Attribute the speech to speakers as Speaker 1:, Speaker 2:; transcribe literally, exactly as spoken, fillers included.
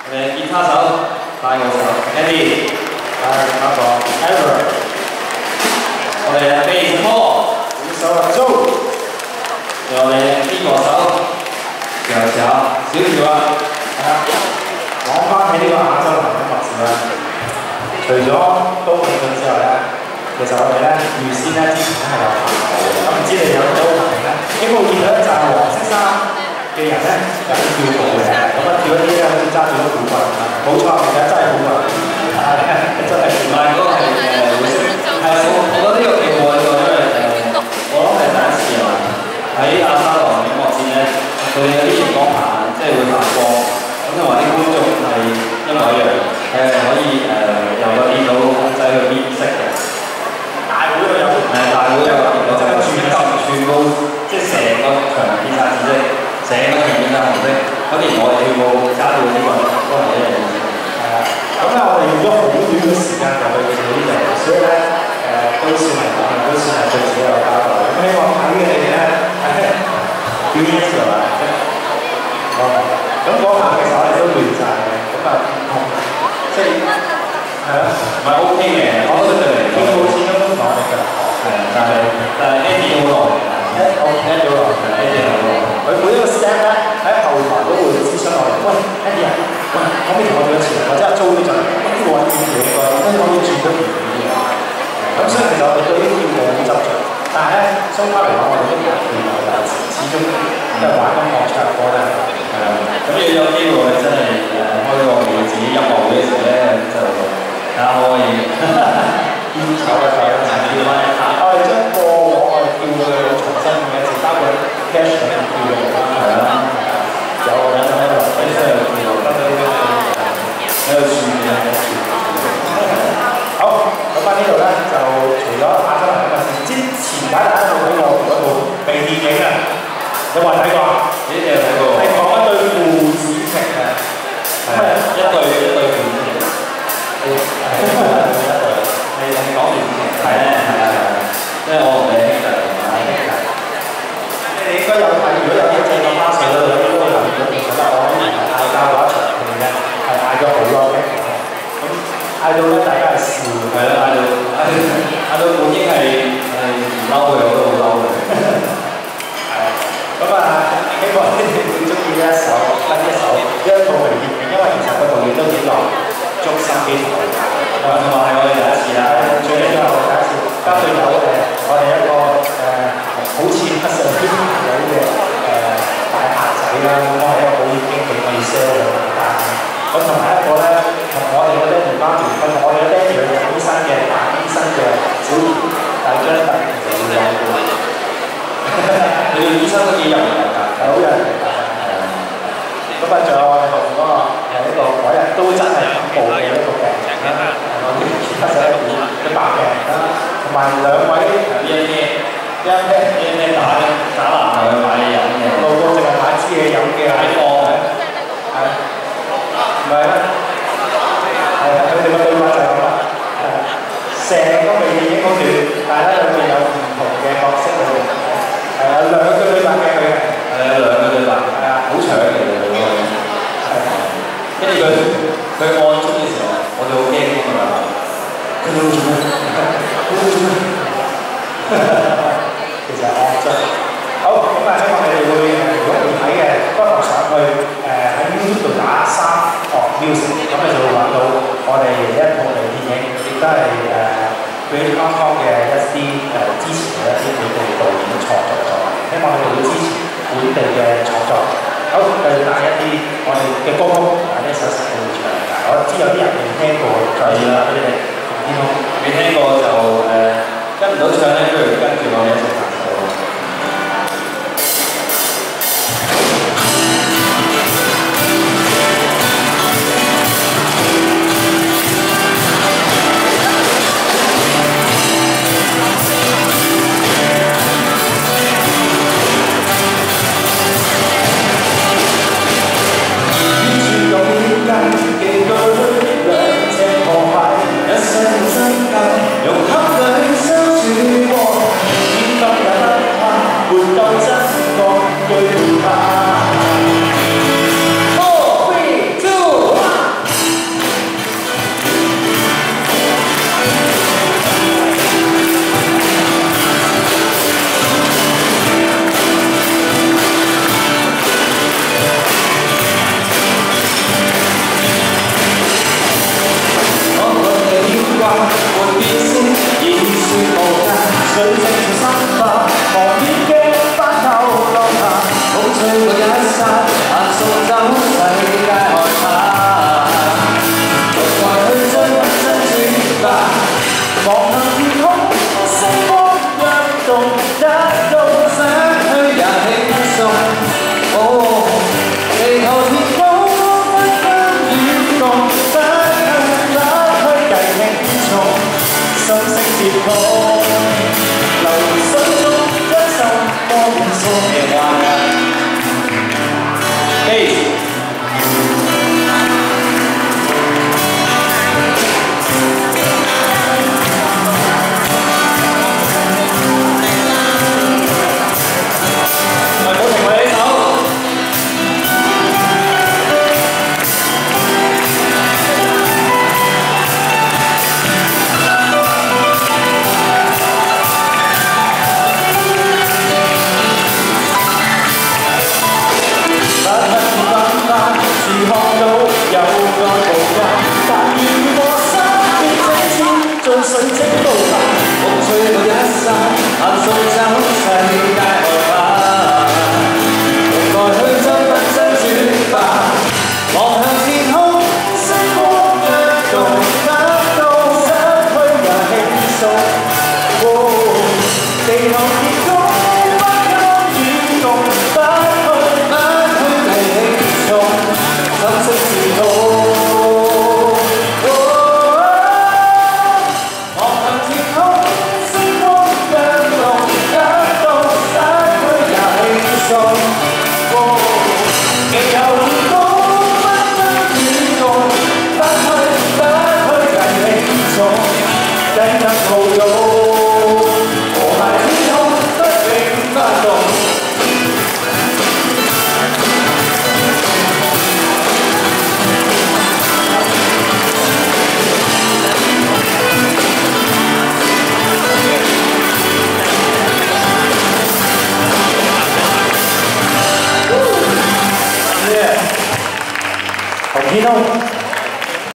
Speaker 1: 我哋吉他手帶我手 Andy， 帶嗰個 Ever， 我哋嘅 Bass Paul， 鼓手阿 Joe， 仲有我哋嘅 keyboard 手小小小條啊，係啊，講翻起呢個亞洲流行音樂事啦，除咗都永俊之外咧，其實我哋咧預先咧之前咧係有排舞嘅，咁唔知你有冇排咧？應該會見到咧就係黃色衫嘅人咧有啲跳舞嘅，咁啊跳一啲咧好似揸住個鼓棍，冇錯，其實真係鼓棍，真係唔係嗰個係誒會識，係我我覺得呢個幾好呢個，因為誒我諗係第一次啊，喺亞洲流行音樂節咧，佢哋有啲熒光棒即係會發光，咁同埋啲觀眾係一模一樣，係可以誒由個電腦控制佢變色嘅。大會有誒大會有我就全級全部即係成個場變晒紫色，成個場變晒紅色。咁連我哋跳舞揸到呢個都係一樣嘅。係啊，咁咧我哋用咗好短嘅時間就去做呢樣，所以咧誒都算係講都算係對自己有交代。咁希望睇嘅你哋咧表演嘅時候啊，好咁嗰下嘅時候我哋都亂晒嘅，咁啊即係係咯，唔係 OK 嘅，我覺得對嚟講好似都講得㗎。係啊，但係但係 Andy 好耐，一我聽咗耐，Andy 好耐。佢每一個 step 咧喺後台都會諮詢我哋，喂 Andy 啊，喂可唔可以同我做一次？或者阿 Joe 呢就係呢個揾點樣㗎？跟住可以轉得遠啲嘅。咁所以其實我哋對呢啲跳舞好執着，但係咧相反嚟講，我哋都唔係跳舞嘅，始終都係玩音樂唱歌咧。係啊，咁你有機會真係誒開個自己音樂會嘅時候咧，就睇下可唔可以堅守一世一齊跳翻一下。我哋將過往我哋跳嘅重新嘅一次，包括 cash 嘅跳嘅啦，係啦，有個人就喺度喺度跳，得到呢個喺度轉嘅喺度轉。好，咁翻呢度咧就除咗亞洲流行音樂節之前，大家有冇睇過嗰套微電影啊？有冇人睇過？呢啲有睇過。係講一對父子情嘅，係一對一對父子情。係係一對，係係講父子情。係咧係啊係啊，即係我同你兄弟同埋兄弟。你應該有睇，如果有啲正嘅花絮咧，有啲都會留意到，其實我喺人嗌交嗰一場戲咧，係嗌咗好多嘅。咁嗌到咧，大家係笑，係啦，嗌到嗌嗌到本應係係唔嬲嘅，我都好嬲嘅。係啊，咁啊，希望你哋會中意呢一首呢一首呢一套微電影，因為其實個導演都幾落足心機同我哋搞，同埋同埋係我哋第一次啦，最緊要係我第一次，加上有誒我哋一個誒好似黑社會朋友嘅誒大客仔啦，咁我係一個保險經紀可以 sell 兩萬單，咁同埋一個咧同我哋嘅爹哋媽咪，同我哋嘅爹哋係醫生嘅大醫生嘅小兒，大張特就會有嘅。你哋醫生都幾有人格，係好有人格嘅。咁啊，仲有我哋後邊嗰個係一個嗰日都真係恐怖嘅一個病人啦，係我啲其他就一個嘅白病人啦，同埋兩位呢一啲一咩一咩打打籃球去買嘢飲嘅，路過淨係買支嘢飲嘅喺貨嘅，係唔係咧？係啊，佢哋嘅對話就係咁啦。成個微電影好短，但係咧裏面有唔同嘅角色喺度。係啊，兩個對白嘅佢嘅，係啊，兩個對白，係啊，好長嘅其實佢嗰個，係。跟住佢佢按鐘嘅時候，我就好驚㗎嘛。佢喺度做咩？佢喺度做咩？其實按鐘。好，咁啊，希望你哋會如果未睇嘅，不妨上去誒喺 YouTube 度打三樂 music， 咁你就會揾到我哋一套微電影，亦都係誒。Great Hong Kong 嘅一啲誒支持嘅一啲本地導演創作作品，希望你哋會支持本地嘅創作。好，繼續帶一啲我哋嘅歌曲，帶呢首十號唱。我知有啲人未聽過，所以啦，佢哋唔知未聽過就誒跟唔到唱咧，不如跟住我哋一齊彈首。用黑裏相處過， 你弄。